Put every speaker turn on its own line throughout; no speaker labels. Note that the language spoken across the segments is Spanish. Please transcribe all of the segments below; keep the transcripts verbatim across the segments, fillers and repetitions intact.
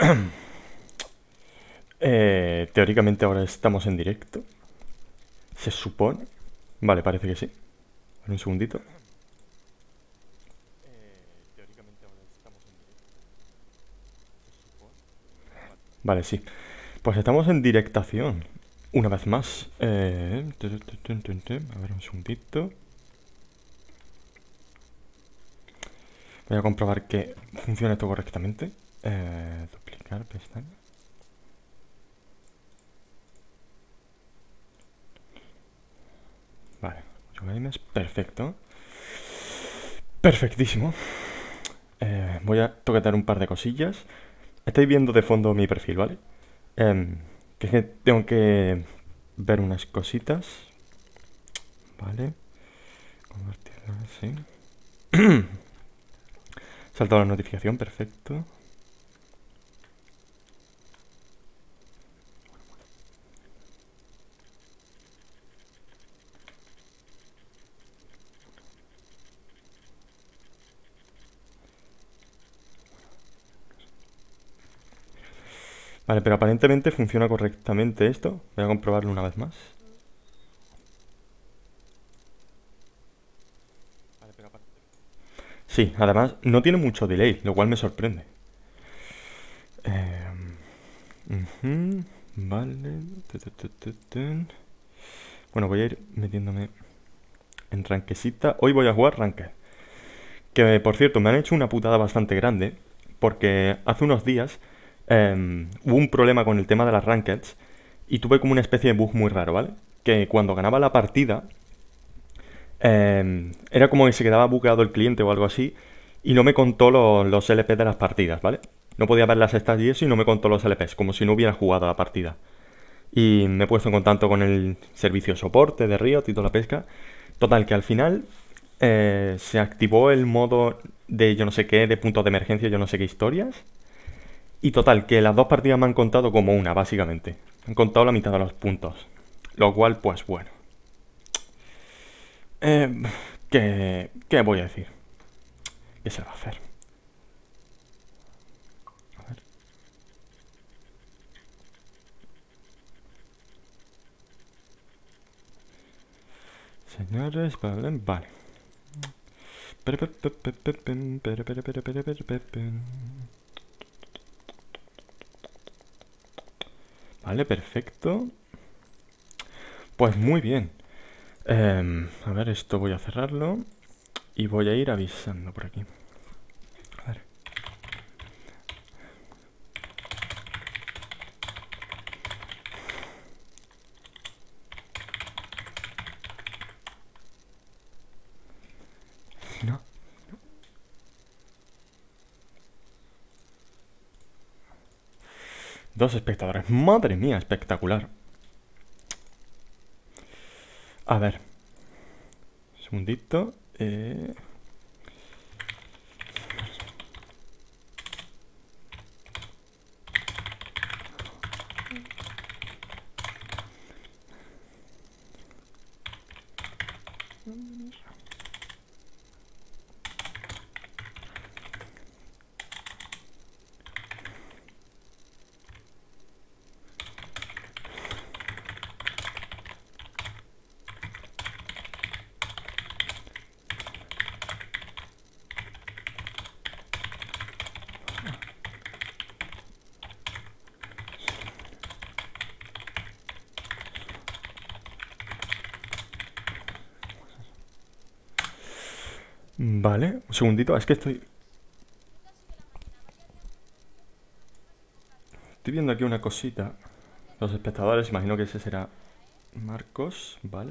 Eh, teóricamente ahora estamos en directo. Se supone. Vale, parece que sí. Un segundito. Vale, sí. Pues estamos en directación. Una vez más. Eh, a ver, un segundito. Voy a comprobar que funciona esto correctamente. Eh, duplicar pestaña. Vale, games, perfecto. Perfectísimo. Eh, voy a toquetear un par de cosillas. Estáis viendo de fondo mi perfil, ¿vale? Eh, que es que tengo que ver unas cositas. Vale. Convertirlo así. Saltado la notificación, perfecto. Vale, pero aparentemente funciona correctamente esto. Voy a comprobarlo una vez más. Sí, además no tiene mucho delay, lo cual me sorprende. Eh, uh-huh, vale. Bueno, voy a ir metiéndome en ranquesita. Hoy voy a jugar ranked. Que por cierto, me han hecho una putada bastante grande. Porque hace unos días eh, hubo un problema con el tema de las rankeds. Y tuve como una especie de bug muy raro, ¿vale? Que cuando ganaba la partida, eh, era como que se quedaba bugueado el cliente o algo así. Y no me contó lo- los L P de las partidas, ¿vale? No podía ver las stats y eso y no me contó los L Ps, como si no hubiera jugado la partida. Y me he puesto en contacto con el servicio de soporte de Riot y toda la pesca. Total, que al final eh, se activó el modo de yo no sé qué, de puntos de emergencia, yo no sé qué historias. Y total, que las dos partidas me han contado como una, básicamente. Me han contado la mitad de los puntos. Lo cual, pues bueno. Eh, ¿qué, ¿Qué voy a decir? ¿Qué se va a hacer? A ver. Señores, vale, vale. Vale, perfecto. Pues muy bien. Eh, a ver, esto voy a cerrarlo. Y voy a ir avisando por aquí. A ver. No. Dos espectadores. Madre mía, espectacular. A ver. Un segundito. Eh... Vale, un segundito. Es que estoy... Estoy viendo aquí una cosita. Los espectadores, imagino que ese será Marcos, ¿vale?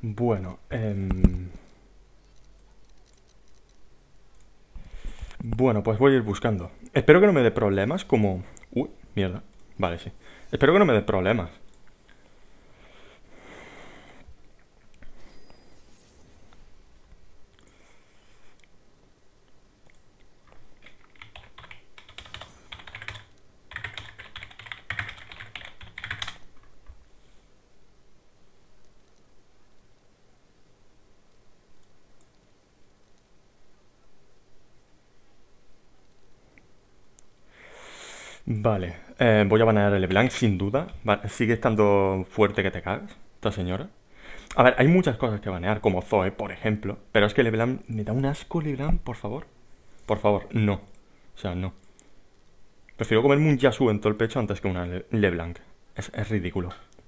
Bueno, em, bueno, pues voy a ir buscando. Espero que no me dé problemas como... Uy, mierda. Vale, sí. Espero que no me dé problemas. Vale, eh, voy a banear a LeBlanc sin duda. Va- sigue estando fuerte que te cagas, esta señora. A ver, hay muchas cosas que banear, como Zoe, por ejemplo. Pero es que LeBlanc, me da un asco LeBlanc, por favor. Por favor, no. O sea, no. Prefiero comerme un Yasuo en todo el pecho antes que una Le- LeBlanc. Es, es ridículo.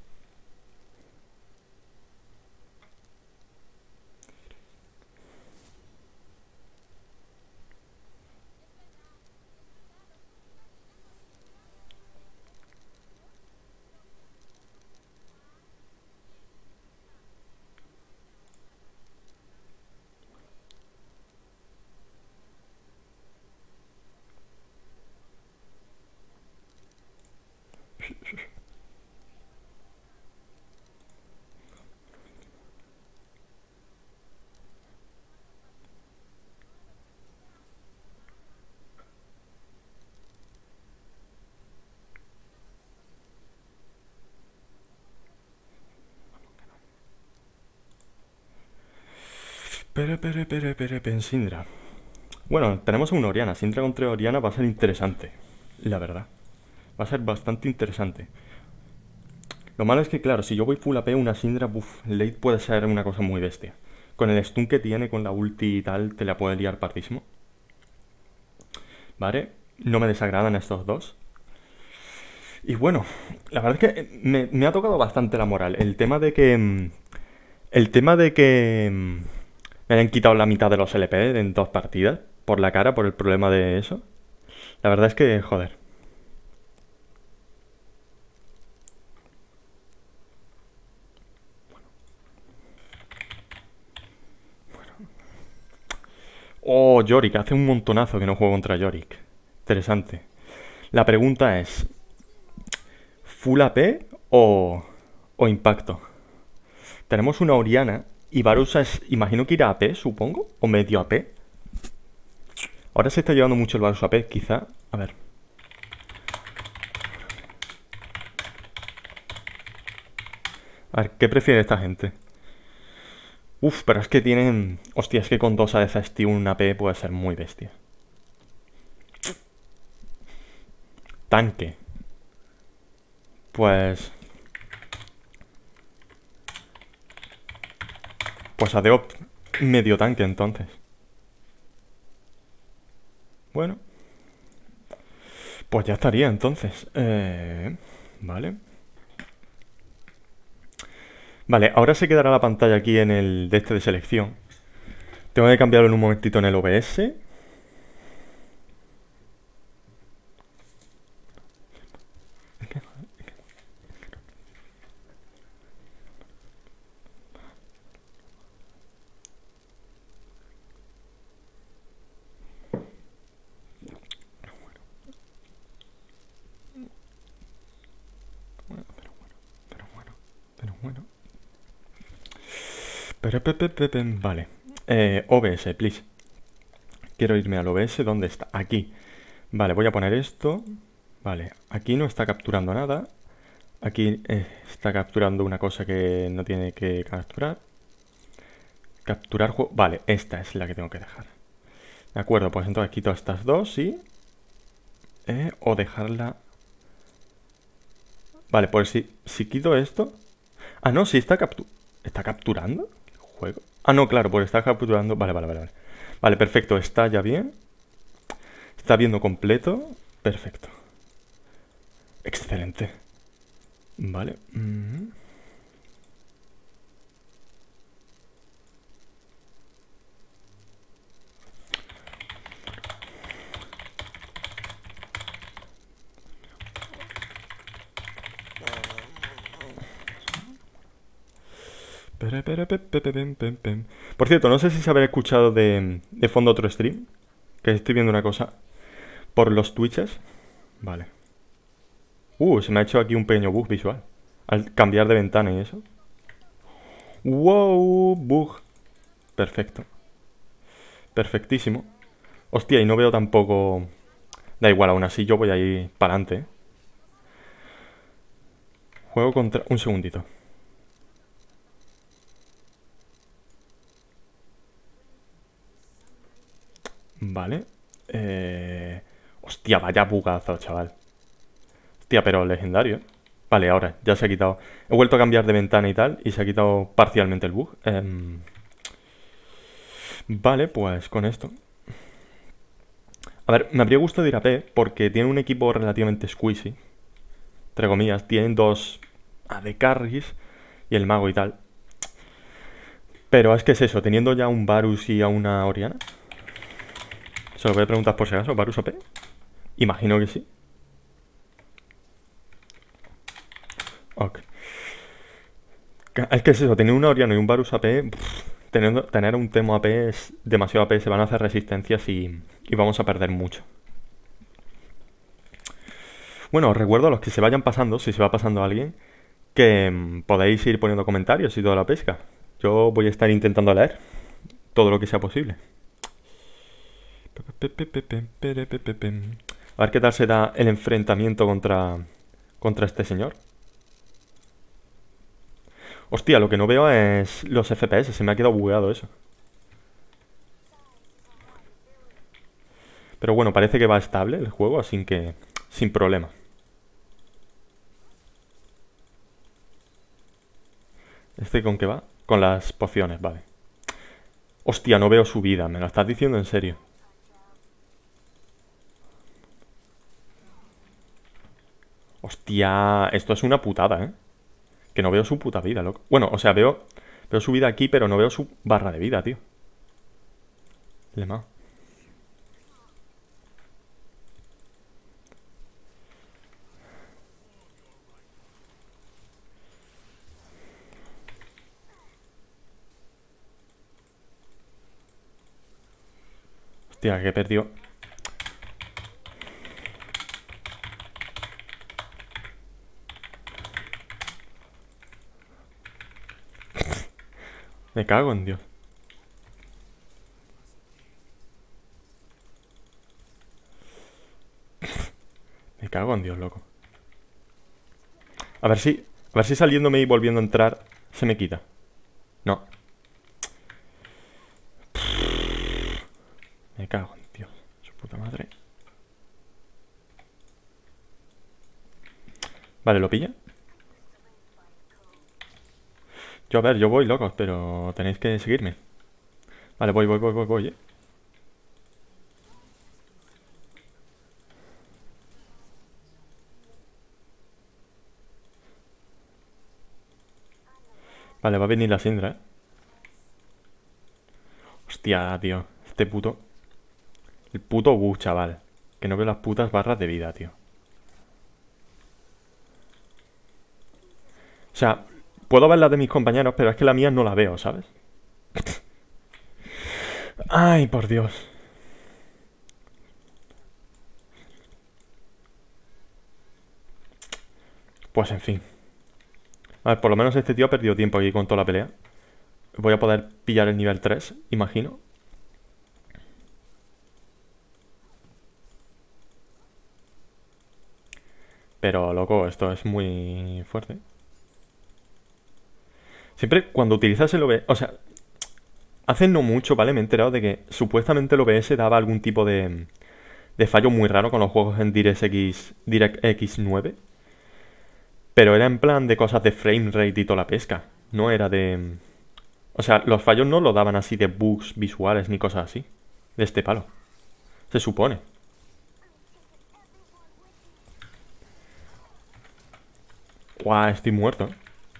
Pere, pere, pere, pere, pen, Syndra. Bueno, tenemos a una Oriana. Syndra contra Oriana va a ser interesante. La verdad. Va a ser bastante interesante. Lo malo es que, claro, si yo voy full A P, una Syndra, buff, late puede ser una cosa muy bestia. Con el stun que tiene, con la ulti y tal, te la puede liar partísimo. ¿Vale? No me desagradan estos dos. Y bueno, la verdad es que me, me ha tocado bastante la moral. El tema de que... mm, El tema de que... mm, Me hayan quitado la mitad de los L P en dos partidas. Por la cara, por el problema de eso. La verdad es que, joder. Oh, Yorick, hace un montonazo que no juego contra Yorick. Interesante. La pregunta es, ¿full A P o, o impacto? Tenemos una Oriana y Barusa es, imagino que irá A P, supongo, o medio A P. Ahora se está llevando mucho el Barusa A P, quizá. A ver. A ver, ¿qué prefiere esta gente? Uf, pero es que tienen... Hostia, es que con dos A D Cs, tío, un A P puede ser muy bestia. Tanque. Pues... Pues adeo medio tanque entonces. Bueno, pues ya estaría entonces. Eh, vale. Vale, ahora se quedará la pantalla aquí en el de este de selección. Tengo que cambiarlo en un momentito en el O B S. Pero bueno, pero bueno. Pero, pe, pe, pe, pe, vale. Eh, O B S, please. Quiero irme al O B S. ¿Dónde está? Aquí. Vale, voy a poner esto. Vale, aquí no está capturando nada. Aquí eh, está capturando una cosa que no tiene que capturar. Capturar juego. Vale, esta es la que tengo que dejar. De acuerdo, pues entonces quito estas dos, ¿sí? Eh, o dejarla... Vale, pues si, si quito esto... Ah, no, sí está captu... ¿Está capturando el juego? Ah, no, claro, pues está capturando... Vale, vale, vale, vale. Vale, perfecto, está ya bien. Está viendo completo. Perfecto. Excelente. Vale. Mm. Pere, pere, pe, pe, pe, pem, pem, pem. Por cierto, no sé si se habrá escuchado de, de fondo otro stream. Que estoy viendo una cosa. Por los Twitches. Vale. Uh, se me ha hecho aquí un pequeño bug visual. Al cambiar de ventana y eso. Wow, bug. Perfecto. Perfectísimo. Hostia, y no veo tampoco... Da igual, aún así yo voy a ir para adelante, ¿eh? Juego contra... Un segundito. Vale. Eh... Hostia, vaya bugazo, chaval. Hostia, pero legendario, ¿eh? Vale, ahora, ya se ha quitado. He vuelto a cambiar de ventana y tal, y se ha quitado parcialmente el bug. Eh... Vale, pues con esto. A ver, me habría gustado ir a P, porque tiene un equipo relativamente squeezy. Entre comillas, tienen dos A D Carries y el mago y tal. Pero es que es eso, teniendo ya un Varus y a una Oriana. Se lo voy a preguntar por si acaso, ¿Varus A P? Imagino que sí. Ok. Es que es eso, tener una Oriana y un Varus A P, pff, teniendo, tener un Temo A P es demasiado A P, se van a hacer resistencias y, y vamos a perder mucho. Bueno, os recuerdo a los que se vayan pasando, si se va pasando alguien, que mm, podéis ir poniendo comentarios y toda la pesca. Yo voy a estar intentando leer todo lo que sea posible. A ver qué tal será el enfrentamiento contra, contra este señor. Hostia, lo que no veo es los F P S, se me ha quedado bugueado eso. Pero bueno, parece que va estable el juego, así que sin problema. ¿Este con qué va? Con las pociones, vale. Hostia, no veo su vida, ¿me lo estás diciendo en serio? Hostia, esto es una putada, ¿eh? Que no veo su puta vida, loco. Bueno, o sea, veo, veo su vida aquí, pero no veo su barra de vida, tío. Lema. Hostia, que perdió. Me cago en Dios. Me cago en Dios, loco. A ver si... A ver si saliéndome y volviendo a entrar se me quita. No. Me cago en Dios. Su puta madre. Vale, ¿lo pilla? Yo, a ver, yo voy, locos, pero tenéis que seguirme. Vale, voy, voy, voy, voy, voy, eh. Vale, va a venir la Syndra, eh. Hostia, tío. Este puto... El puto bug, chaval. Que no veo las putas barras de vida, tío. O sea, puedo ver las de mis compañeros, pero es que la mía no la veo, ¿sabes? Ay, por Dios. Pues en fin. A ver, por lo menos este tío ha perdido tiempo aquí con toda la pelea. Voy a poder pillar el nivel tres, imagino. Pero, loco, esto es muy fuerte. Siempre cuando utilizas el O B S... O sea, hace no mucho, ¿vale? Me he enterado de que supuestamente el O B S daba algún tipo de, de fallo muy raro con los juegos en DirectX, DirectX nueve. Pero era en plan de cosas de frame rate y toda la pesca. No era de... O sea, los fallos no lo daban así de bugs visuales ni cosas así. De este palo. Se supone. Guau, estoy muerto.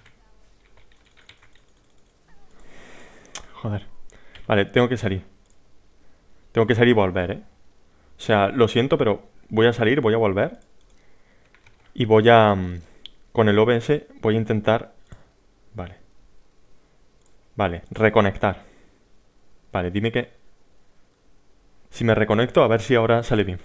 Joder. Vale, tengo que salir. Tengo que salir y volver, ¿eh? O sea, lo siento, pero voy a salir, voy a volver. Y voy a... Con el O B S voy a intentar... Vale. Vale, reconectar. Vale, dime que... Si me reconecto, a ver si ahora sale bien.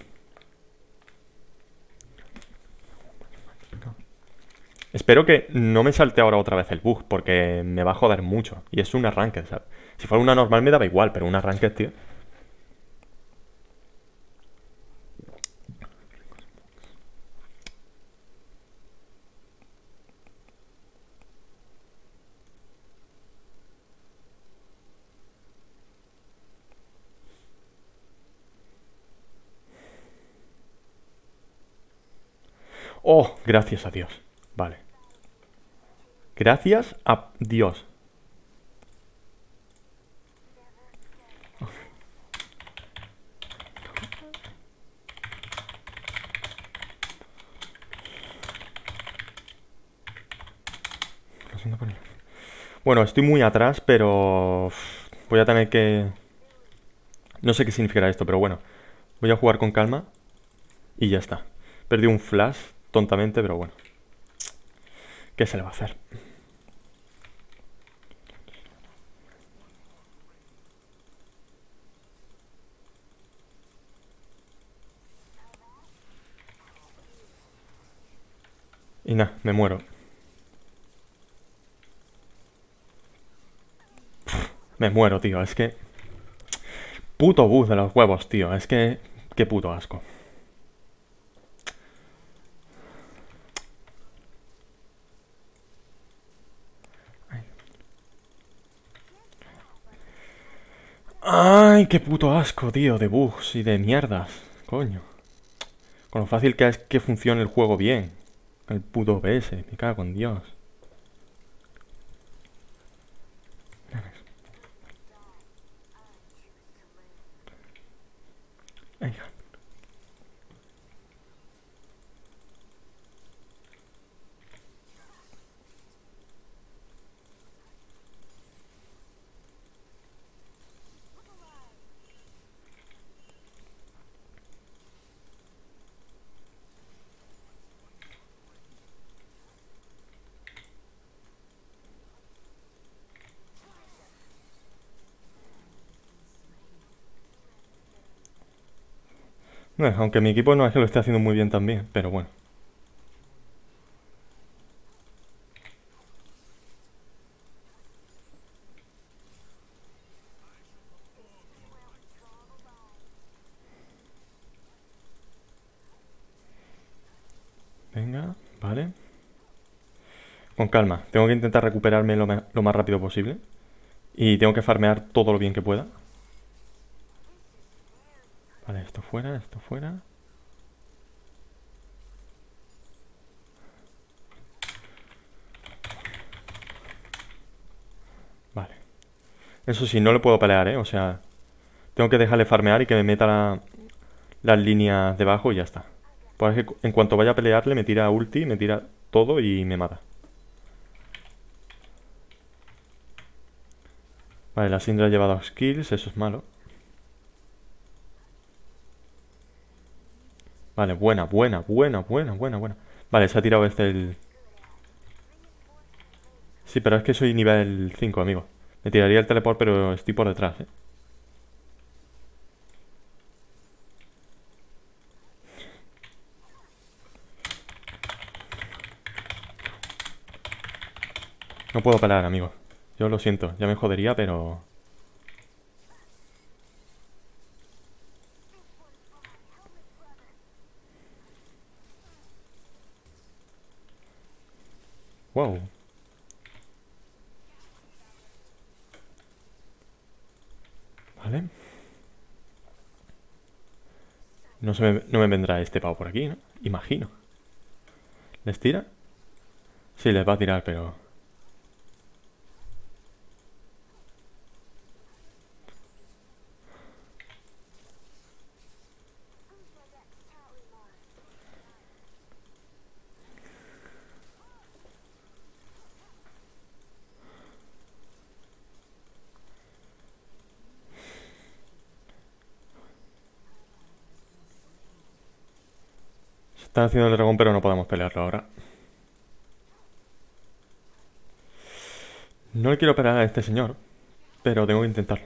Espero que no me salte ahora otra vez el bug, porque me va a joder mucho. Y es un arranque, ¿sabes? Si fuera una normal me daba igual, pero un arranque, tío. Oh, gracias a Dios. Vale. Gracias a Dios. Bueno, estoy muy atrás, pero... Voy a tener que... No sé qué significará esto, pero bueno. Voy a jugar con calma. Y ya está. Perdí un flash, tontamente, pero bueno. ¿Qué se le va a hacer? Y nada, me muero. Me muero, tío. Es que... Puto bus de los huevos, tío. Es que... Qué puto asco. Ay, qué puto asco, tío, de bugs y de mierdas. Coño. Con lo fácil que es que funcione el juego bien. El puto O B S, me cago en Dios. Ay, no, aunque mi equipo no es que lo esté haciendo muy bien también, pero bueno. Venga, vale. Con calma. Tengo que intentar recuperarme lo, me- lo más rápido posible. Y tengo que farmear todo lo bien que pueda. Vale, esto fuera, esto fuera. Vale. Eso sí, no le puedo pelear, ¿eh? O sea, tengo que dejarle farmear y que me meta la- las líneas debajo y ya está. Pues es que en cuanto vaya a pelearle, me tira ulti, me tira todo y me mata. Vale, la Syndra ha llevado skills, eso es malo. Vale, buena, buena, buena, buena, buena, buena. Vale, se ha tirado este el... Sí, pero es que soy nivel cinco, amigo. Me tiraría el teleport, pero estoy por detrás, ¿eh? No puedo pelear, amigo. Yo lo siento, ya me jodería, pero... Wow. Vale. No, se me, no me vendrá este pavo por aquí, ¿no? Imagino. ¿Les tira? Sí, les va a tirar, pero... Se están haciendo el dragón, pero no podemos pelearlo ahora. No le quiero pegar a este señor, pero tengo que intentarlo.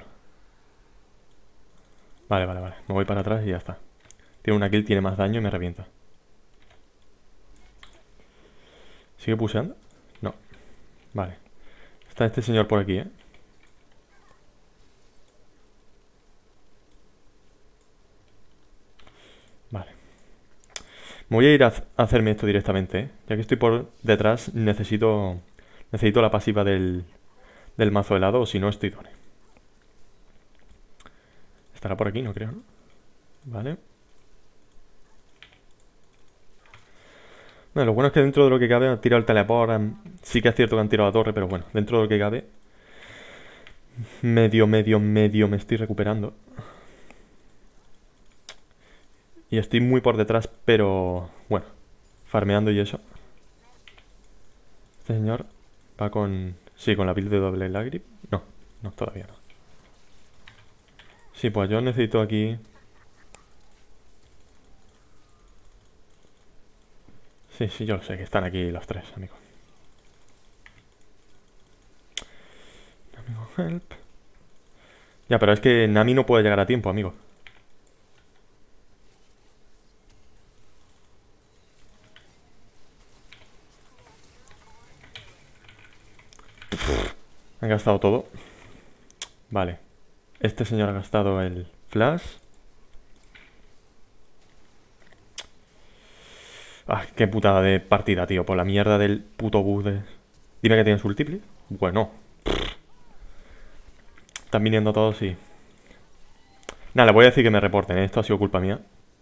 Vale, vale, vale. Me voy para atrás y ya está. Tiene una kill, tiene más daño y me revienta. ¿Sigue puseando? No. Vale. Está este señor por aquí, ¿eh? Vale. Me voy a ir a hacerme esto directamente, ¿eh? Ya que estoy por detrás, necesito necesito la pasiva del, del mazo helado, o si no, estoy done. Estará por aquí, no creo, ¿no? Vale. Bueno, lo bueno es que dentro de lo que cabe han tirado el teleport. Sí que es cierto que han tirado la torre, pero bueno, dentro de lo que cabe, medio, medio, medio me estoy recuperando. Y estoy muy por detrás, pero bueno, farmeando y eso. Este señor va con... Sí, con la build de doble lagrip. No, no, todavía no. Sí, pues yo necesito aquí... Sí, sí, yo lo sé, que están aquí los tres, amigo. Amigo, help. Ya, pero es que Nami no puede llegar a tiempo, amigo. Han gastado todo. Vale. Este señor ha gastado el flash. Ah, qué putada de partida, tío. Por la mierda del puto bus de... Dime que tienes ultiple. Bueno. Están viniendo todos y... Nada, le voy a decir que me reporten. Esto ha sido culpa mía.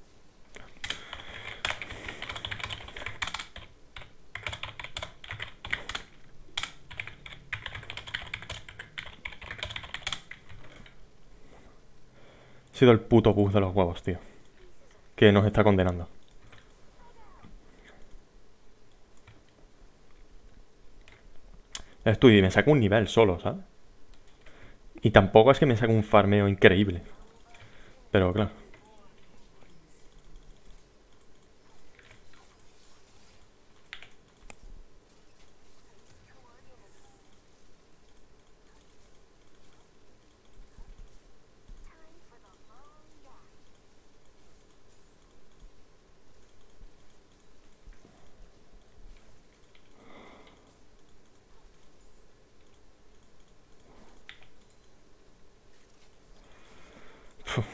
Ha sido el puto bus de los huevos, tío. Que nos está condenando. Estoy y me saco un nivel solo, ¿sabes? Y tampoco es que me saque un farmeo increíble. Pero claro. Uf.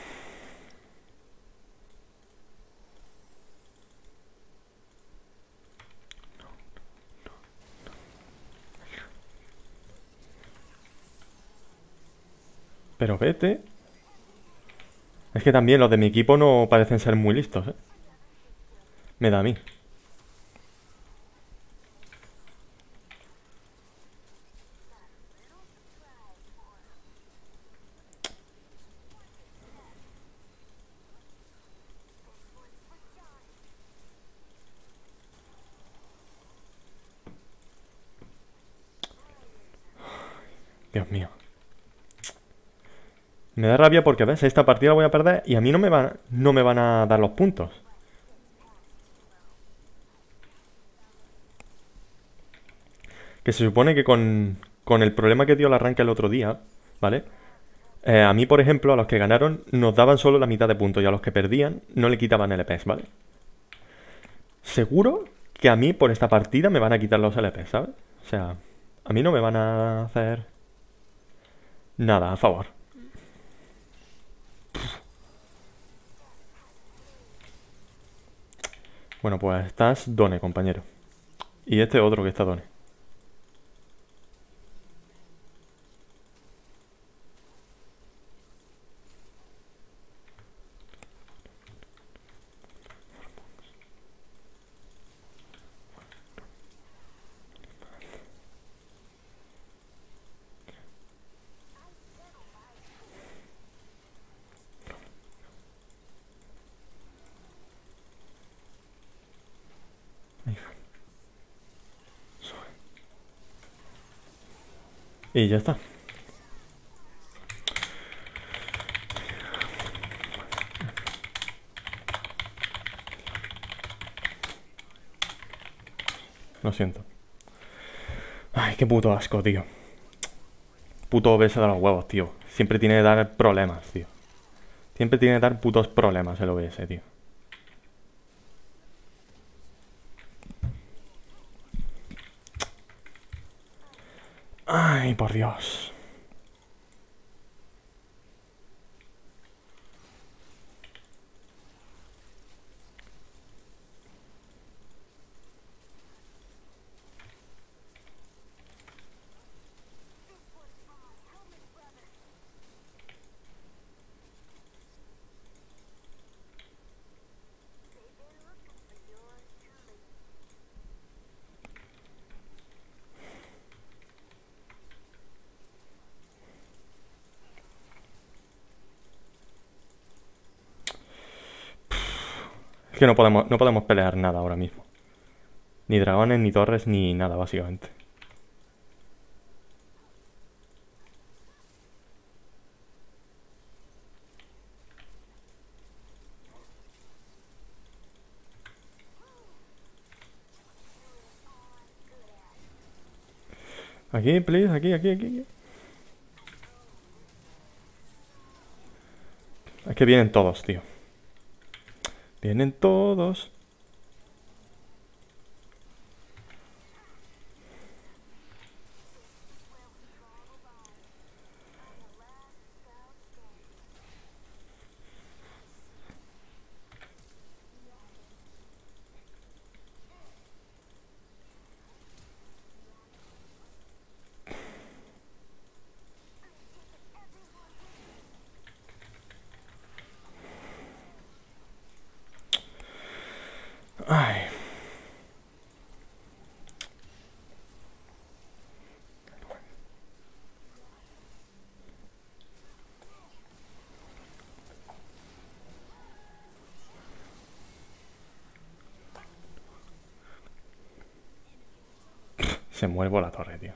Pero vete. Es que también los de mi equipo no parecen ser muy listos, ¿eh? Me da a mí. Dios mío. Me da rabia porque, ¿ves? Esta partida la voy a perder y a mí no me van, no me van a dar los puntos. Que se supone que con, con el problema que dio el arranque el otro día, ¿vale? Eh, a mí, por ejemplo, a los que ganaron nos daban solo la mitad de puntos y a los que perdían no le quitaban L Ps, ¿vale? Seguro que a mí por esta partida me van a quitar los L Ps, ¿sabes? O sea, a mí no me van a hacer nada a favor. Bueno, pues estás Done, compañero. Y este otro que está Done. Y ya está. Lo siento. Ay, qué puto asco, tío. Puto O B S de los huevos, tío. Siempre tiene que dar problemas, tío. Siempre tiene que dar putos problemas el O B S, tío. Ay, por Dios. Es que no podemos, no podemos pelear nada ahora mismo. Ni dragones, ni torres, ni nada, básicamente. Aquí, please, aquí, aquí, aquí, aquí. Es que vienen todos, tío. Vienen todos. Ay. Se muere por la torre, tío.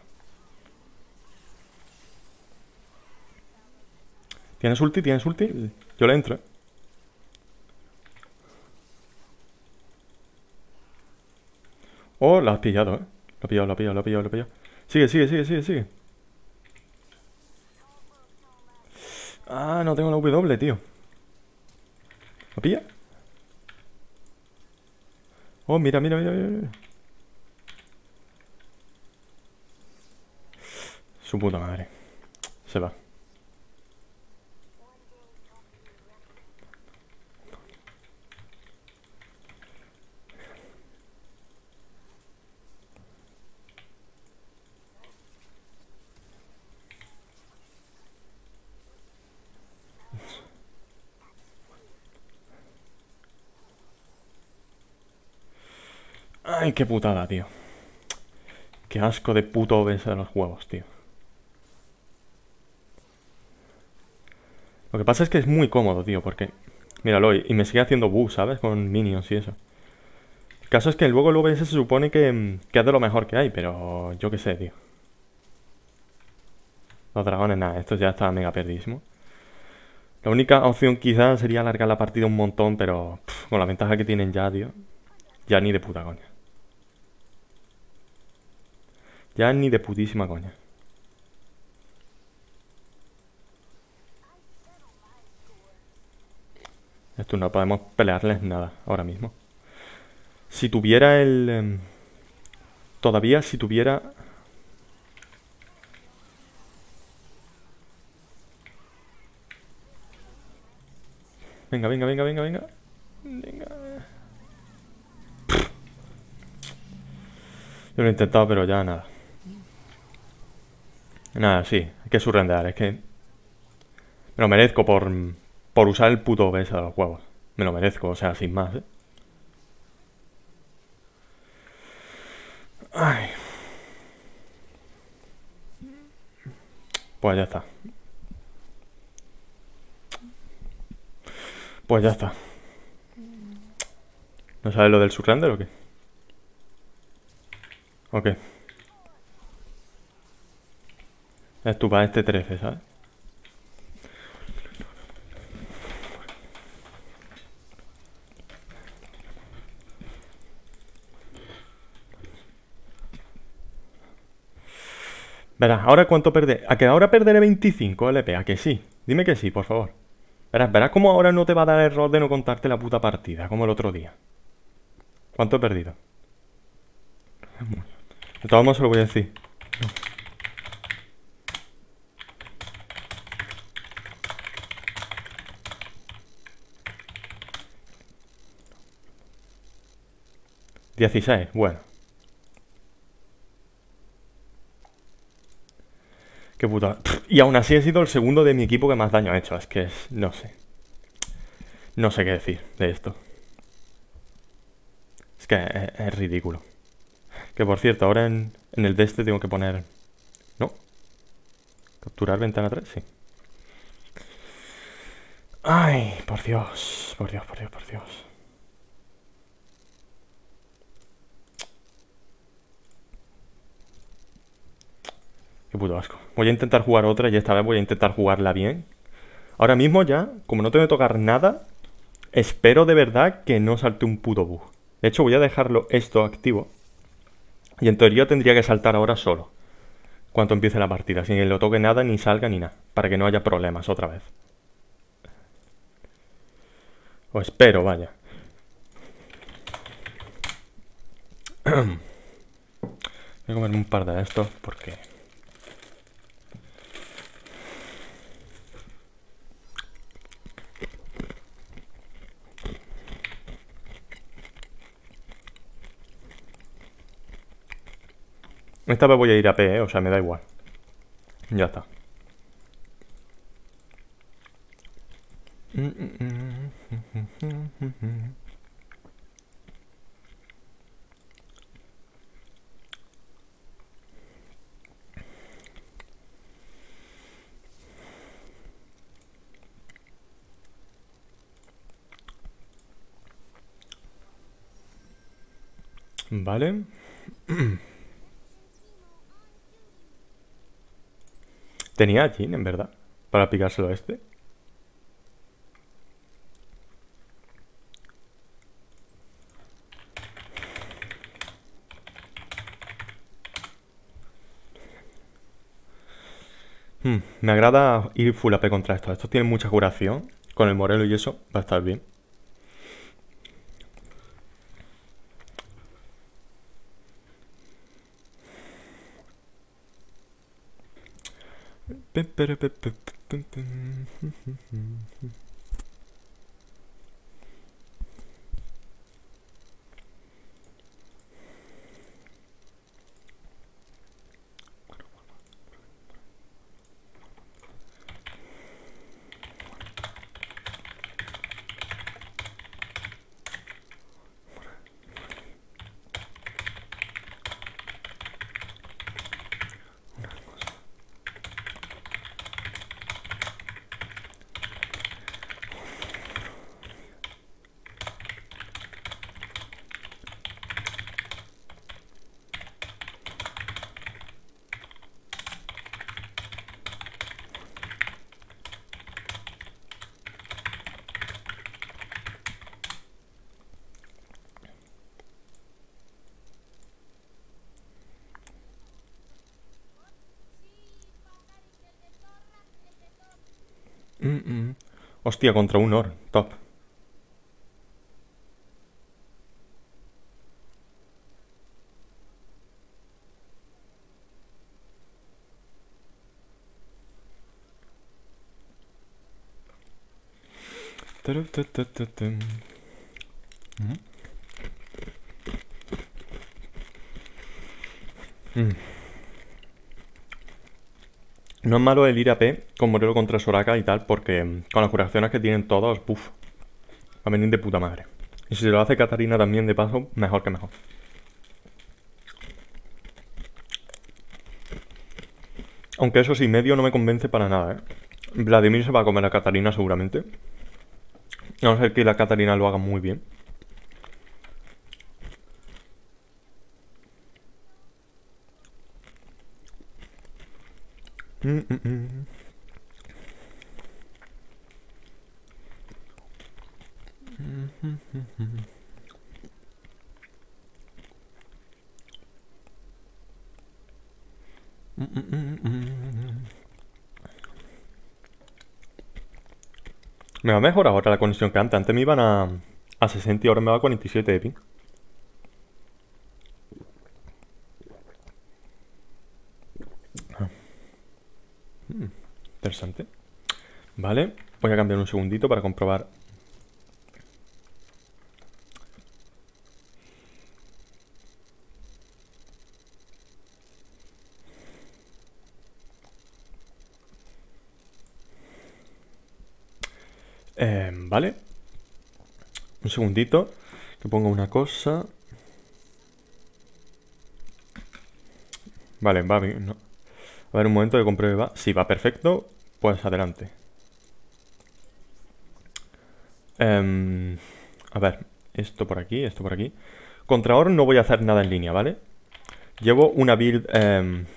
¿Tienes ulti? ¿Tienes ulti? Yo le entro, eh. Oh, lo has pillado, eh. Lo he pillado, lo he pillado, lo he pillado, lo he pillado. Sigue, sigue, sigue, sigue, sigue. Ah, no tengo la W, tío. ¿Lo pilla? Oh, mira, mira, mira, mira. Su puta madre. Se va. Ay, qué putada, tío. Qué asco de puto O B S de los juegos, tío. Lo que pasa es que es muy cómodo, tío, porque... Míralo, y me sigue haciendo bugs, ¿sabes? Con minions y eso. El caso es que luego el O B S se supone que, que es de lo mejor que hay, pero yo qué sé, tío. Los dragones, nada, esto ya está mega perdidísimo. La única opción quizás sería alargar la partida un montón, pero pff, con la ventaja que tienen ya, tío. Ya ni de puta coña. Ya ni de putísima coña. Esto no podemos pelearles nada ahora mismo. Si tuviera el... em, todavía si tuviera... Venga, venga, venga, venga, venga. Venga. Yo lo he intentado, pero ya nada. Nada, sí, hay que surrendear, es que... Me lo merezco por... Por usar el puto O B S de los juegos. Me lo merezco, o sea, sin más, ¿eh? Ay. Pues ya está. Pues ya está. ¿No sabes lo del surrender o qué? Ok. Es tu para este trece, ¿sabes? Verás, ¿ahora cuánto perderé? ¿A que ahora perderé veinticinco L P? ¿A que sí? Dime que sí, por favor. Verás, verás cómo ahora no te va a dar error de no contarte la puta partida, como el otro día. ¿Cuánto he perdido? De todos modos se lo voy a decir. dieciséis, bueno. Qué puta. Y aún así he sido el segundo de mi equipo que más daño ha hecho. Es que es... no sé. No sé qué decir de esto. Es que es, es ridículo. Que por cierto, ahora en, en el de este tengo que poner... ¿No? ¿Capturar ventana tres? Sí. Ay, por Dios. Por Dios, por Dios, por Dios. Qué puto asco. Voy a intentar jugar otra y esta vez voy a intentar jugarla bien. Ahora mismo ya, como no tengo que tocar nada, espero de verdad que no salte un puto bug. De hecho, voy a dejarlo esto activo. Y en teoría tendría que saltar ahora solo. Cuando empiece la partida. Sin que lo toque nada, ni salga, ni nada. Para que no haya problemas otra vez. O espero, vaya. Voy a comerme un par de estos porque... Esta vez voy a ir a P, ¿eh? O sea, me da igual. Ya está. Vale. Tenía a Jhin, en verdad, para picárselo a este. Hmm, me agrada ir full A P contra estos. Estos tienen mucha curación. Con el Morelo y eso va a estar bien. Mm, mm. Hostia, contra un Or. Top. Mm. No es malo el ir a P con Morelo contra Soraka y tal, porque mm, con las curaciones que tienen todos, puff, va a venir de puta madre. Y si se lo hace Katarina también de paso, mejor que mejor. Aunque eso sí, medio no me convence para nada, ¿eh? Vladimir se va a comer a Katarina seguramente. A no ser que la Katarina lo haga muy bien. Mm, mm, mm. Mm, mm, mm, mm. Me va mejor ahora la conexión que antes. Antes me iban a, a sesenta y ahora me va a cuarenta y siete de ping. Mm, interesante. Vale, voy a cambiar un segundito para comprobar. Eh, vale. Un segundito. Que ponga una cosa. Vale, va bien. No. A ver, un momento que compruebe. Va. Si va perfecto, pues adelante. Eh, a ver, esto por aquí, esto por aquí. Contra Ornn no voy a hacer nada en línea, ¿vale? Llevo una build... Eh,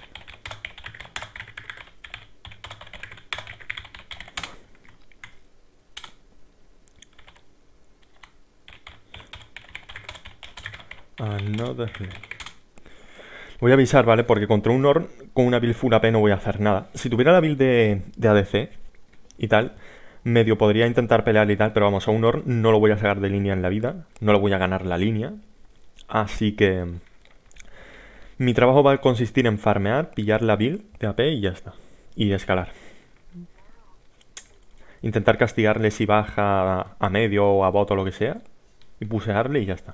Another... Voy a avisar, ¿vale? Porque contra un Ornn con una build full A P no voy a hacer nada. Si tuviera la build de, de A D C y tal, medio podría intentar pelear y tal, pero vamos, a un Ornn no lo voy a sacar de línea en la vida. No lo voy a ganar la línea. Así que... Mi trabajo va a consistir en farmear, pillar la build de A P y ya está. Y escalar. Intentar castigarle si baja a medio o a bot o lo que sea. Y pusearle y ya está.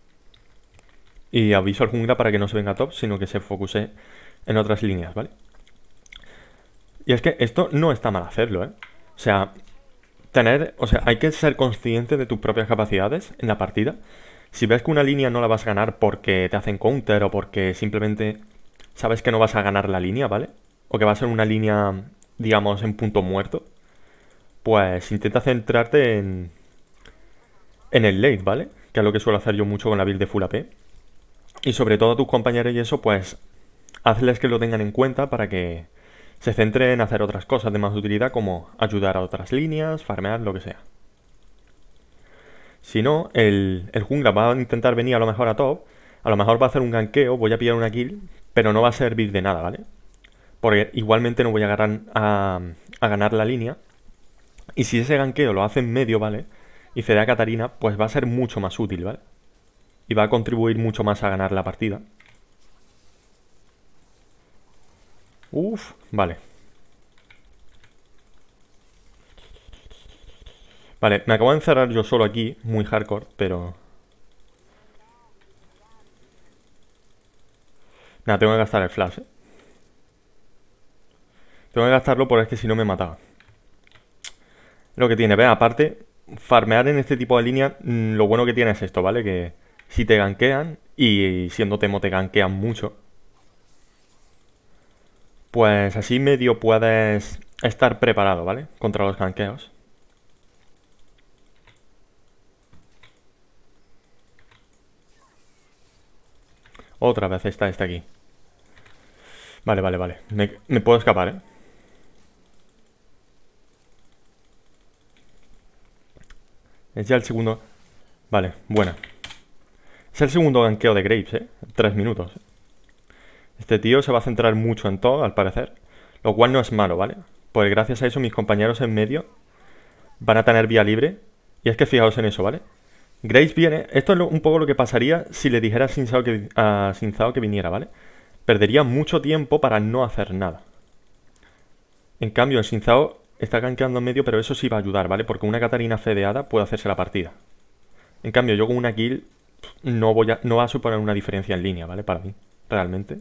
Y aviso al jungla para que no se venga a top, sino que se focuse en otras líneas, ¿vale? Y es que esto no está mal hacerlo, ¿eh? O sea, tener... O sea, hay que ser consciente de tus propias capacidades en la partida. Si ves que una línea no la vas a ganar porque te hacen counter o porque simplemente sabes que no vas a ganar la línea, ¿vale? O que va a ser una línea, digamos, en punto muerto, pues intenta centrarte en, en el late, ¿vale? Que es lo que suelo hacer yo mucho con la build de full A P. Y sobre todo a tus compañeros y eso, pues hazles que lo tengan en cuenta para que se centren en hacer otras cosas de más utilidad, como ayudar a otras líneas, farmear, lo que sea. Si no, el, el jungla va a intentar venir a lo mejor a top, a lo mejor va a hacer un ganqueo, voy a pillar una kill, pero no va a servir de nada, ¿vale? Porque igualmente no voy a, agarrar a, a ganar la línea. Y si ese ganqueo lo hace en medio, ¿vale? Y cede a Katarina, pues va a ser mucho más útil, ¿vale? Y va a contribuir mucho más a ganar la partida. Uf, vale. Vale, me acabo de encerrar yo solo aquí, muy hardcore, pero... Nada, tengo que gastar el flash, ¿eh? Tengo que gastarlo porque es que si no me mataba. Lo que tiene, ve, aparte, farmear en este tipo de línea, lo bueno que tiene es esto, ¿vale? Que si te gankean, y siendo Temo te gankean mucho, pues así medio puedes estar preparado, ¿vale? Contra los gankeos. Otra vez está este aquí. Vale, vale, vale. Me, me puedo escapar, ¿eh? Es ya el segundo... Vale, buena. Es el segundo ganqueo de Graves, ¿eh? Tres minutos. Este tío se va a centrar mucho en todo, al parecer. Lo cual no es malo, ¿vale? Pues gracias a eso mis compañeros en medio van a tener vía libre. Y es que fijaos en eso, ¿vale? Graves viene... Esto es lo, un poco lo que pasaría si le dijera a Xin Zhao que, a Xin Zhao que viniera, ¿vale? Perdería mucho tiempo para no hacer nada. En cambio, el Xin Zhao está gankeando en medio, pero eso sí va a ayudar, ¿vale? Porque una Katarina fedeada puede hacerse la partida. En cambio, yo con una kill no, voy a, no va a suponer una diferencia en línea, ¿vale? Para mí, realmente.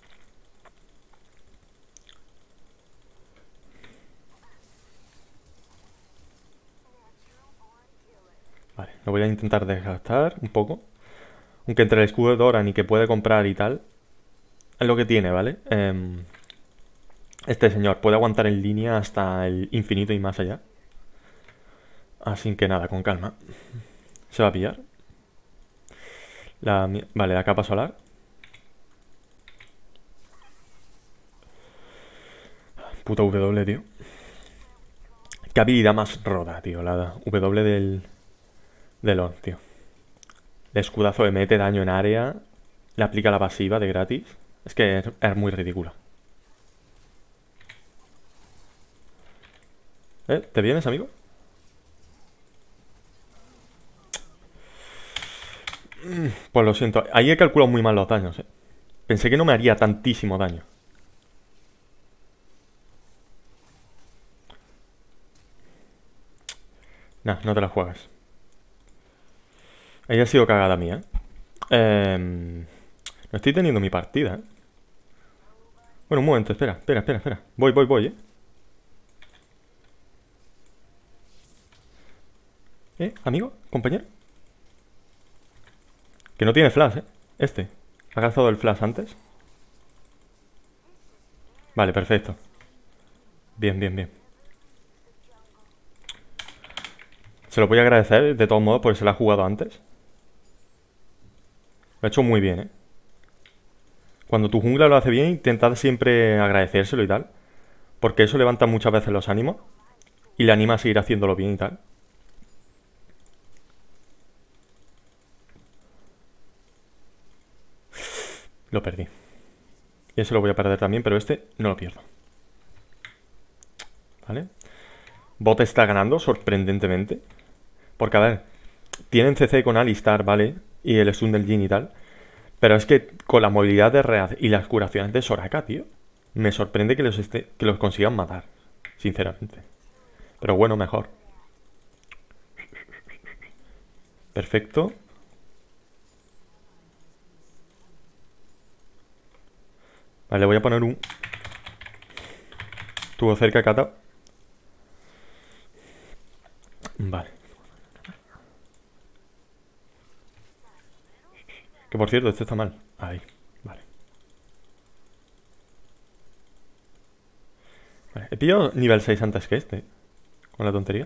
Vale, lo voy a intentar desgastar un poco. Aunque entre el escudo de Doran y que puede comprar y tal, es lo que tiene, ¿vale? Eh, este señor puede aguantar en línea hasta el infinito y más allá. Así que nada, con calma. Se va a pillar. La, vale, la capa solar. Puta W, tío. Qué habilidad más rota, tío. La W del... Del Ornn, tío. El escudazo le mete daño en área. Le aplica la pasiva de gratis. Es que es, es muy ridícula. ¿Eh? ¿Te vienes, amigo? Pues lo siento. Ahí he calculado muy mal los daños, ¿eh? Pensé que no me haría tantísimo daño. Nah, no te la juegas. Ahí ha sido cagada mía, ¿eh? Eh... No estoy teniendo mi partida, ¿eh? Bueno, un momento, espera, espera, espera, espera. Voy, voy, voy, ¿eh? ¿Eh? ¿Amigo? ¿Compañero? Que no tiene flash, ¿eh? Este. ¿Ha gastado el flash antes? Vale, perfecto. Bien, bien, bien. Se lo voy a agradecer, de todos modos, porque se lo ha jugado antes. Lo ha hecho muy bien, ¿eh? Cuando tu jungla lo hace bien, intentad siempre agradecérselo y tal. Porque eso levanta muchas veces los ánimos. Y le anima a seguir haciéndolo bien y tal. Lo perdí. Y ese lo voy a perder también, pero este no lo pierdo. ¿Vale? Bot está ganando, sorprendentemente. Porque, a ver, tienen C C con Alistar, ¿vale? Y el stun del Jhin y tal. Pero es que con la movilidad de Reaz y las curaciones de Soraka, tío, me sorprende que los, esté, que los consigan matar, sinceramente. Pero bueno, mejor. Perfecto. Vale, le voy a poner un... Estuvo cerca, Kata. Vale. Que por cierto, este está mal. Ahí, vale. Vale, he pillado nivel seis antes que este. Con la tontería.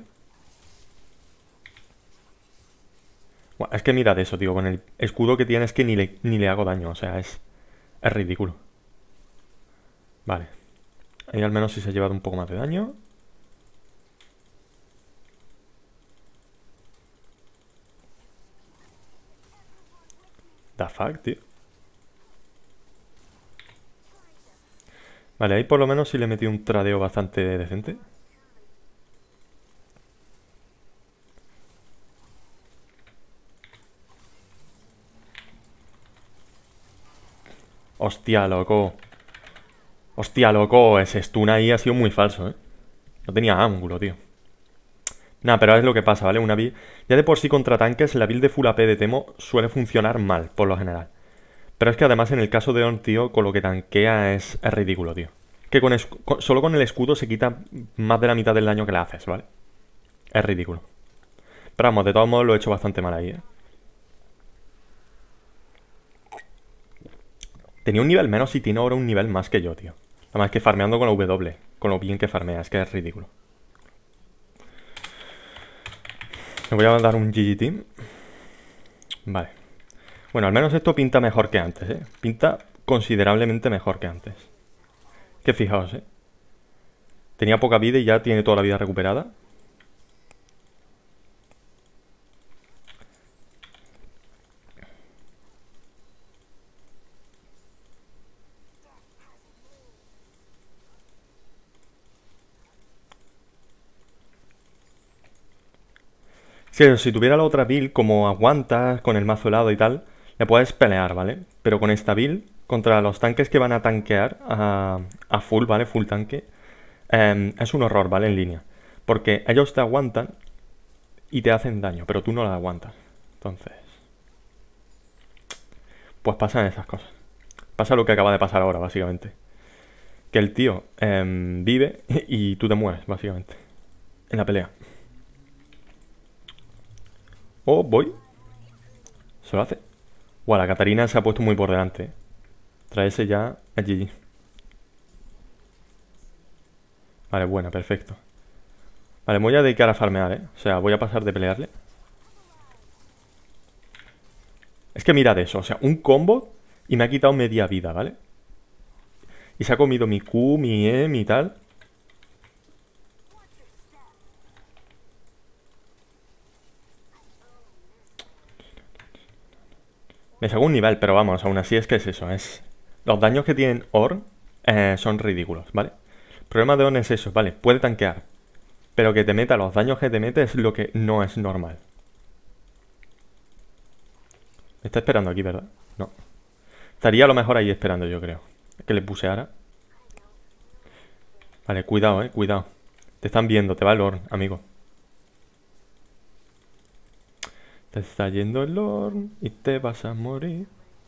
Bueno, es que mirad eso, tío. Con el escudo que tiene es que ni le, ni le hago daño. O sea, es, es ridículo. Vale. Ahí al menos sí se ha llevado un poco más de daño. The fuck, tío. Vale, ahí por lo menos sí le he metido un tradeo bastante decente. Hostia, loco. Hostia, loco. Ese stun ahí ha sido muy falso, ¿eh? No tenía ángulo, tío. Nah, pero es lo que pasa, ¿vale? Una build... Ya de por sí contra tanques, la build de full A P de Temo suele funcionar mal, por lo general. Pero es que además en el caso de On, tío, con lo que tanquea es, es ridículo, tío. Que con, con solo con el escudo se quita más de la mitad del daño que le haces, ¿vale? Es ridículo. Pero vamos, de todos modos lo he hecho bastante mal ahí, ¿eh? Tenía un nivel menos y tiene ahora un nivel más que yo, tío. Además que farmeando con la W. Con lo bien que farmea, es que es ridículo. Me voy a dar un G G Team. Vale. Bueno, al menos esto pinta mejor que antes, ¿eh? Pinta considerablemente mejor que antes. Que fijaos, ¿eh? Tenía poca vida y ya tiene toda la vida recuperada. Sí, si tuviera la otra build, como aguantas con el mazo helado y tal, le puedes pelear, ¿vale? Pero con esta build, contra los tanques que van a tanquear a, a full, ¿vale? Full tanque, eh, es un horror, ¿vale? En línea. Porque ellos te aguantan y te hacen daño, pero tú no la aguantas. Entonces... Pues pasan esas cosas. Pasa lo que acaba de pasar ahora, básicamente. Que el tío eh, vive y tú te mueres, básicamente. En la pelea. Oh, voy. ¿Se lo hace? Guau, la Katarina se ha puesto muy por delante. Traerse ya a G G. Vale, buena, perfecto. Vale, me voy a dedicar a farmear, ¿eh? O sea, voy a pasar de pelearle. Es que mirad eso, o sea, un combo y me ha quitado media vida, ¿vale? Y se ha comido mi Q, mi E, mi tal. Me saco un nivel, pero vamos, aún así es que es eso, es... Los daños que tienen Ornn eh, son ridículos, ¿vale? El problema de Ornn es eso, ¿vale? Puede tanquear. Pero que te meta los daños que te mete es lo que no es normal. Me está esperando aquí, ¿verdad? No. Estaría a lo mejor ahí esperando, yo creo. Que le puse ahora. Vale, cuidado, eh, cuidado. Te están viendo, te va el Lord, amigo. Te está yendo el Lord y te vas a morir.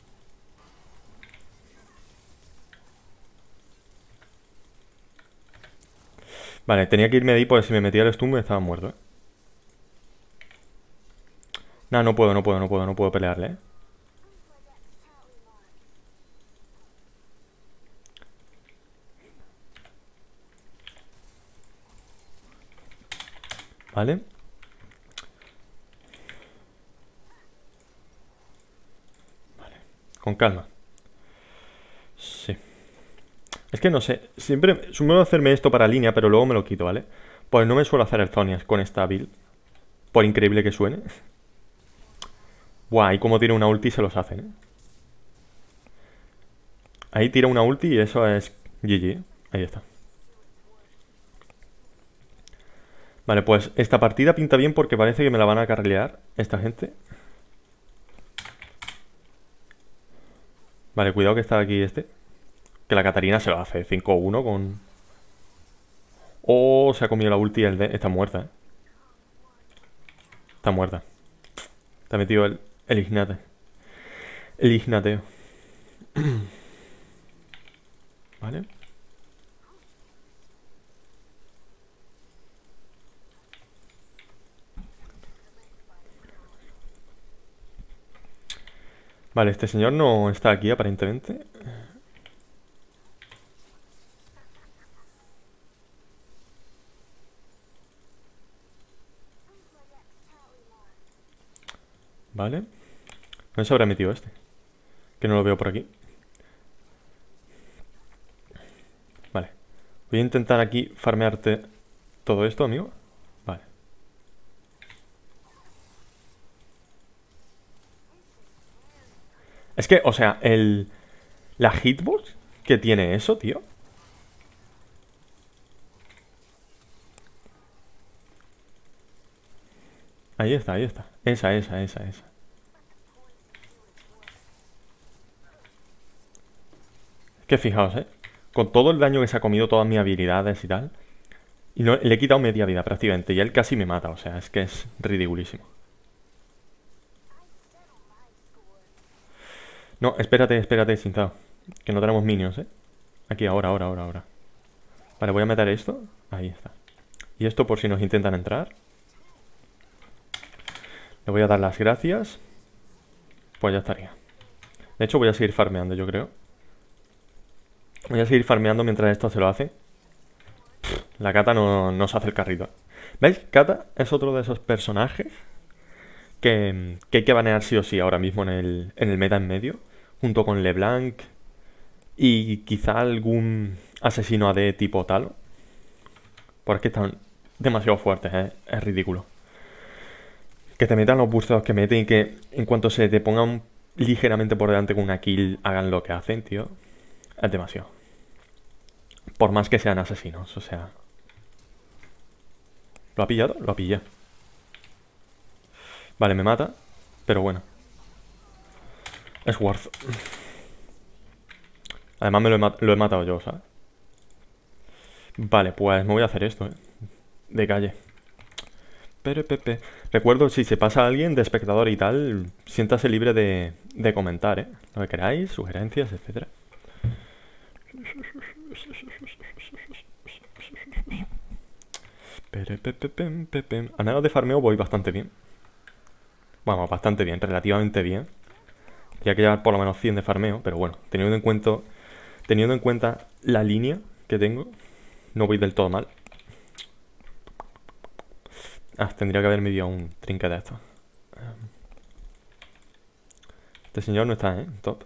Vale, tenía que irme de ahí porque si me metía el stun me estaba muerto, eh. Nah, no puedo, no puedo, no puedo, no puedo pelearle, eh. Vale. Vale, con calma. Sí. Es que no sé, siempre suelo hacerme esto para línea, pero luego me lo quito, ¿vale? Pues no me suelo hacer el Zonias con esta build. Por increíble que suene. Buah, y como tiene una ulti se los hacen, ¿eh? Ahí tira una ulti y eso es G G. Ahí está. Vale, pues esta partida pinta bien porque parece que me la van a carrilear esta gente. Vale, cuidado que está aquí este. Que la Catarina se lo hace. cinco uno con... Oh, se ha comido la ulti. El de... Está muerta, ¿eh? Está muerta. Está metido el, el Ignate. El Ignateo. Vale. Vale, este señor no está aquí aparentemente. Vale. ¿Dónde se habrá metido este? Que no lo veo por aquí. Vale. Voy a intentar aquí farmearte todo esto, amigo. Vale. Es que, o sea, el... La hitbox que tiene eso, tío. Ahí está, ahí está. Esa, esa, esa, esa. Que fijaos, eh. Con todo el daño que se ha comido, todas mis habilidades y tal. Y no, le he quitado media vida prácticamente. Y él casi me mata, o sea, es que es ridiculísimo. No, espérate, espérate, Sintao. Que no tenemos minions, eh. Aquí, ahora, ahora, ahora, ahora. Vale, voy a meter esto. Ahí está. Y esto por si nos intentan entrar. Le voy a dar las gracias. Pues ya estaría. De hecho voy a seguir farmeando, yo creo. Voy a seguir farmeando mientras esto se lo hace. La Cata no, no se hace el carrito. ¿Veis? Cata es otro de esos personajes que, que hay que banear sí o sí ahora mismo en el, en el meta en medio. Junto con LeBlanc y quizá algún asesino A D tipo Talo. Porque están demasiado fuertes, ¿eh? Es ridículo. Que te metan los bursteos que meten y que en cuanto se te pongan ligeramente por delante con una kill hagan lo que hacen, tío. Es demasiado. Por más que sean asesinos, o sea... ¿Lo ha pillado? Lo ha pillado. Vale, me mata. Pero bueno. Es worth. Además me lo he, lo he matado yo, ¿sabes? Vale, pues me voy a hacer esto, ¿eh? De calle. Pero, pepe. Recuerdo, si se pasa a alguien de espectador y tal, siéntase libre de, de comentar, ¿eh? Lo que queráis, sugerencias, etcétera. A nada de farmeo voy bastante bien. Bueno, bastante bien, relativamente bien. Tendría que llevar por lo menos cien de farmeo, pero bueno, teniendo en cuenta, teniendo en cuenta la línea que tengo, no voy del todo mal. Ah, tendría que haberme dio un trinket de esto. Este señor no está, ¿eh? Top.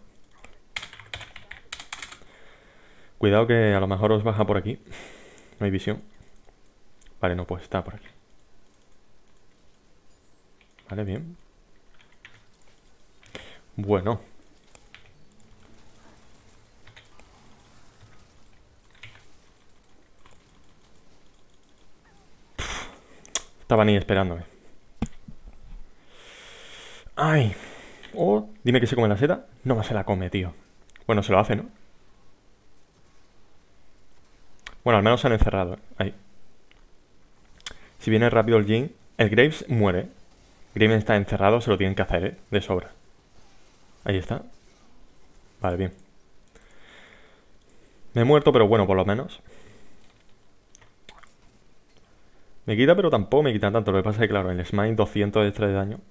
Cuidado que a lo mejor os baja por aquí. No hay visión. Vale, no, pues está por aquí. Vale, bien. Bueno. Estaba ni esperándome. Ay. Oh, dime que se come la seta. No más se la come, tío. Bueno, se lo hace, ¿no? Bueno, al menos se han encerrado. Ahí. Si viene rápido el Jhin, el Graves muere. Graves está encerrado, se lo tienen que hacer, ¿eh? De sobra. Ahí está. Vale, bien. Me he muerto, pero bueno, por lo menos. Me quita, pero tampoco me quita tanto. Lo que pasa es que, claro, el Smite doscientos extra de daño.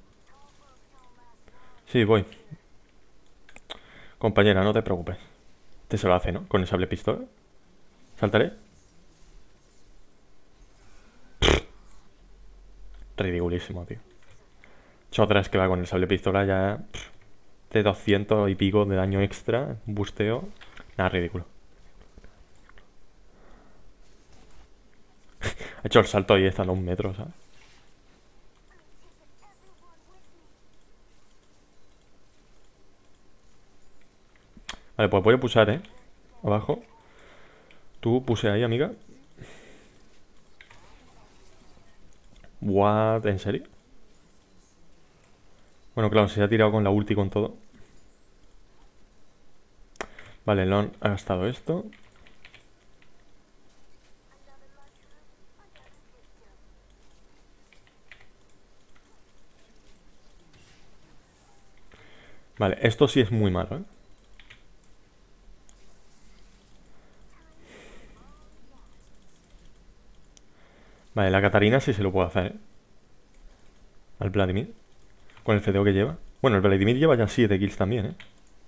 Sí, voy. Compañera, no te preocupes. Este se lo hace, ¿no? Con el sable pistola. Saltaré. Ridiculísimo, tío. Chotras que va con el sable pistola ya pff, de doscientos y pico de daño extra. Busteo. Nada, ridículo. Ha hecho el salto y está a un metro, ¿sabes? Vale, pues voy a pulsar, ¿eh? Abajo. Tú puse ahí, amiga. What? ¿En serio? Bueno, claro, se ha tirado con la ulti con todo. Vale, Lon ha gastado esto. Vale, esto sí es muy malo, ¿eh? Vale, la Katarina sí se lo puede hacer, ¿eh? Al Vladimir. Con el fedeo que lleva. Bueno, el Vladimir lleva ya siete kills también, ¿eh?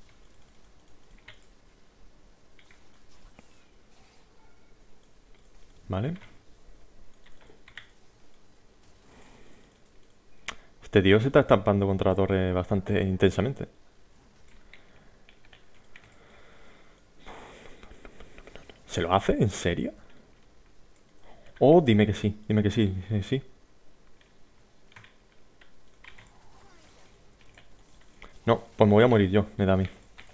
Vale. Este tío se está estampando contra la torre bastante intensamente. ¿Se lo hace? ¿En serio? Oh, dime que sí, dime que sí, sí, sí. No, pues me voy a morir yo, me da a mí.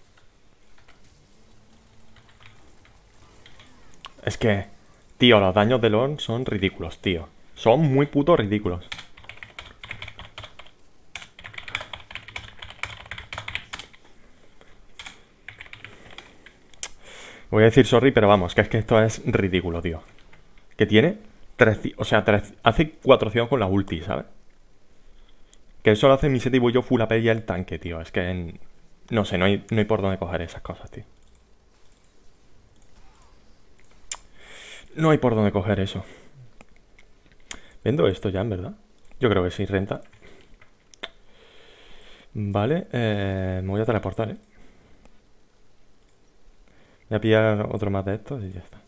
Es que, tío, los daños de Lorn son ridículos, tío. Son muy putos ridículos. Voy a decir sorry, pero vamos, que es que esto es ridículo, tío. Que tiene tres, o sea, tres, hace cuatrocientos con la ulti, ¿sabes? Que eso lo hace mi set y voy yo full A P y el tanque, tío. Es que, en, no sé, no hay, no hay por dónde coger esas cosas, tío. No hay por dónde coger eso. Vendo esto ya, en verdad. Yo creo que sí, renta. Vale, eh, me voy a teleportar, ¿eh? Voy a pillar otro más de estos y ya está.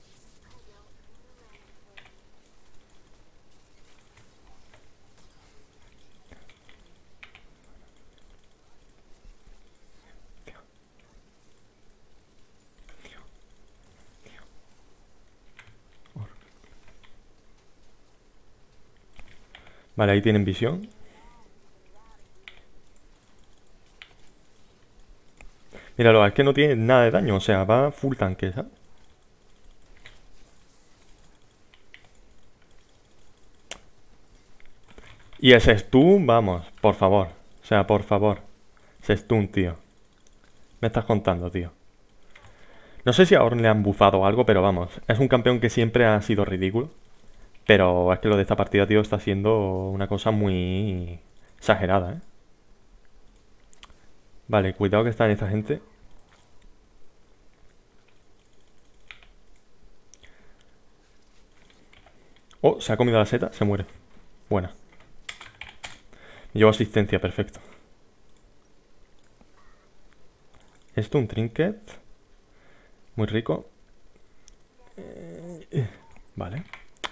Vale, ahí tienen visión. Míralo, es que no tiene nada de daño, o sea, va full tanque, ¿sabes? Y ese stun, vamos, por favor. O sea, por favor. Ese stun, tío. Me estás contando, tío. No sé si a Ornn le han bufado algo, pero vamos. Es un campeón que siempre ha sido ridículo. Pero es que lo de esta partida, tío, está siendo una cosa muy exagerada, ¿eh? Vale, cuidado que está en esta gente. Oh, se ha comido la seta, se muere. Buena. Llevo asistencia, perfecto. Esto, un trinket. Muy rico. Eh, vale.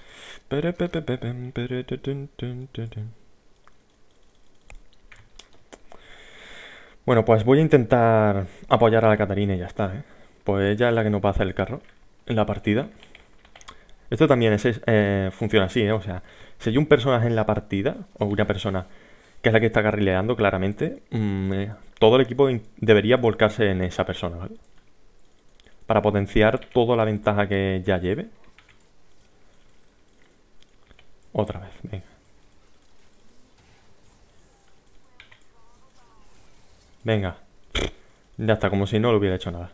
Bueno, pues voy a intentar apoyar a la Katarina y ya está, ¿eh? Pues ella es la que nos va a hacer el carro en la partida. Esto también es, eh, funciona así, ¿eh? O sea, si hay un personaje en la partida, o una persona que es la que está carrileando claramente, mmm, eh, todo el equipo debería volcarse en esa persona, ¿vale? Para potenciar toda la ventaja que ya lleve. Otra vez, venga. Venga. Ya está, como si no le hubiera hecho nada.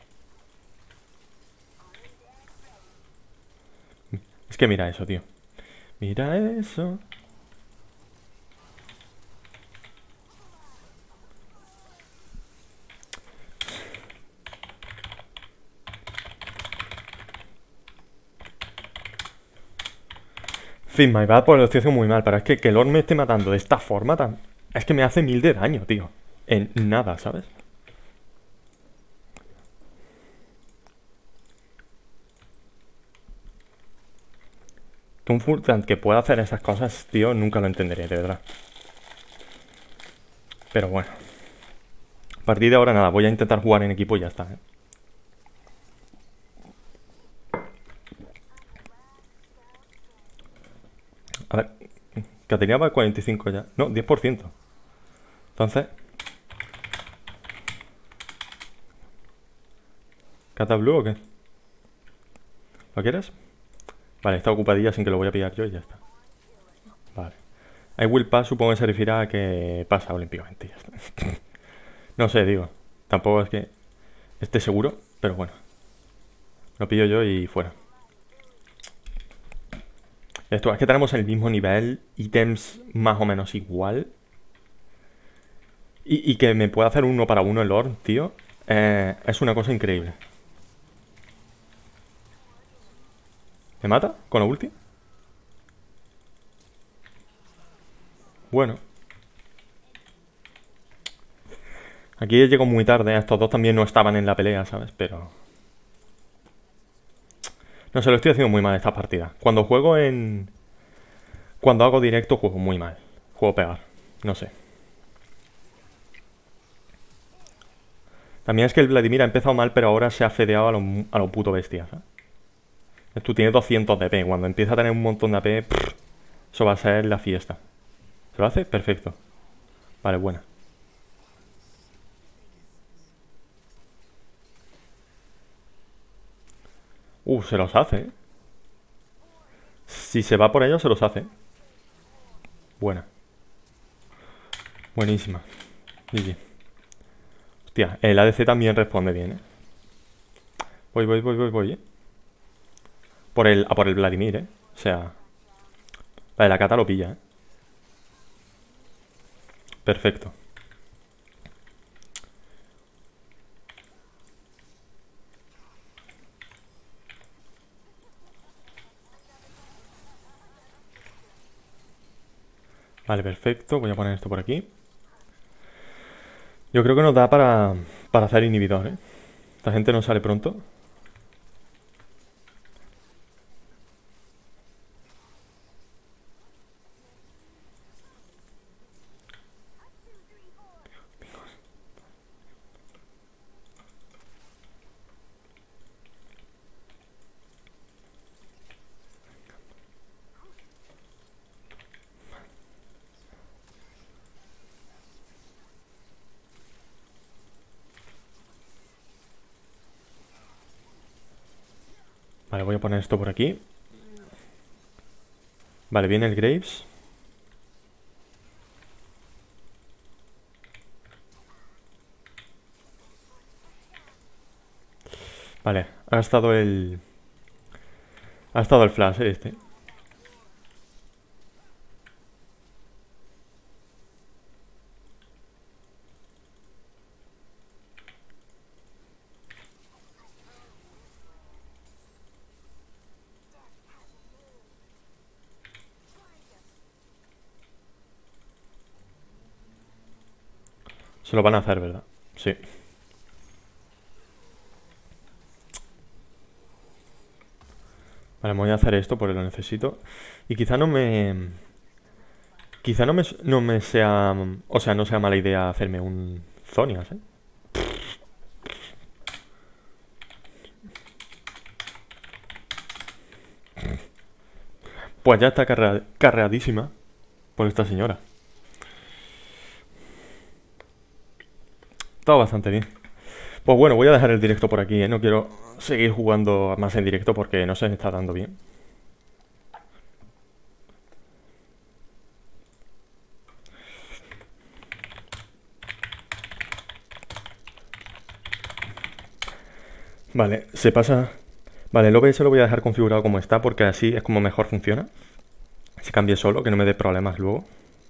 Es que mira eso, tío. Mira eso. Fin, my bad, pues lo estoy haciendo muy mal. Pero es que que Lord me esté matando de esta forma tan... Es que me hace mil de daño, tío. En nada, ¿sabes? Que un Furtant que pueda hacer esas cosas, tío, nunca lo entenderé, de verdad. Pero bueno. A partir de ahora nada, voy a intentar jugar en equipo y ya está, ¿eh? A ver, Caterina va a cuarenta y cinco ya. No, diez por ciento. Entonces... ¿Cata Blue o qué? ¿Lo quieres? Vale, está ocupadilla sin que lo voy a pillar yo y ya está. Vale. I will pass supongo que se refiere a que pasa olímpicamente, ya está. No sé, digo. Tampoco es que esté seguro, pero bueno. Lo pillo yo y fuera. Esto es que tenemos el mismo nivel, ítems más o menos igual. Y, y que me pueda hacer uno para uno el Lord, tío. Eh, es una cosa increíble. ¿Me mata con la ulti? Bueno. Aquí llego muy tarde. Estos dos también no estaban en la pelea, ¿sabes? Pero... No sé, lo estoy haciendo muy mal esta partida. Cuando juego en... Cuando hago directo juego muy mal. Juego pegar. No sé. También es que el Vladimir ha empezado mal, pero ahora se ha fedeado a lo, a lo puto bestia, ¿sabes? Tú tienes doscientos de A P. Cuando empieza a tener un montón de A P, pff, eso va a ser la fiesta. ¿Se lo hace? Perfecto. Vale, buena. Uh, se los hace, ¿eh? Si se va por ellos, se los hace. Buena. Buenísima. G G. Hostia, el A D C también responde bien, ¿eh? Voy, voy, voy, voy, voy, ¿eh? Por el, a por el Vladimir, ¿eh? O sea... Vale, la Cata lo pilla, ¿eh? Perfecto. Vale, perfecto. Voy a poner esto por aquí. Yo creo que nos da para, para hacer inhibidor, ¿eh? Esta gente no sale pronto. Vale, voy a poner esto por aquí. Vale, viene el Graves. Vale, ha estado el... Ha estado el flash, eh, este. Se lo van a hacer, ¿verdad? Sí. Vale, me voy a hacer esto porque lo necesito. Y quizá no me... Quizá no me, no me sea... O sea, no sea mala idea hacerme un Zonias, ¿eh? Pues ya está carrea- carreadísima por esta señora. Está bastante bien. Pues bueno, voy a dejar el directo por aquí, ¿eh? No quiero seguir jugando más en directo porque no se me está dando bien. Vale, se pasa... Vale, el O B S lo voy a dejar configurado como está porque así es como mejor funciona. Se cambie solo, que no me dé problemas luego.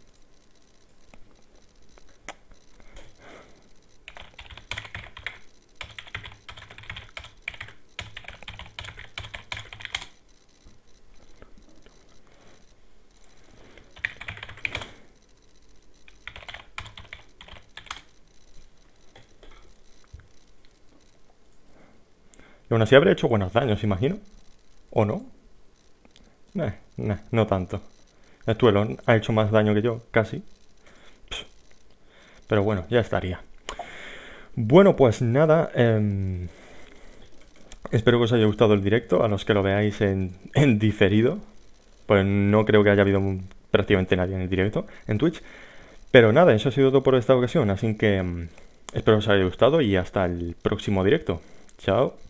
Y aún así habré hecho buenos daños, imagino. ¿O no? Eh, nah, no tanto. El Tuelon ha hecho más daño que yo, casi. Pff. Pero bueno, ya estaría. Bueno, pues nada. Eh, espero que os haya gustado el directo. A los que lo veáis en, en diferido. Pues no creo que haya habido un- prácticamente nadie en el directo en Twitch. Pero nada, eso ha sido todo por esta ocasión. Así que mm, espero que os haya gustado y hasta el próximo directo. Chao.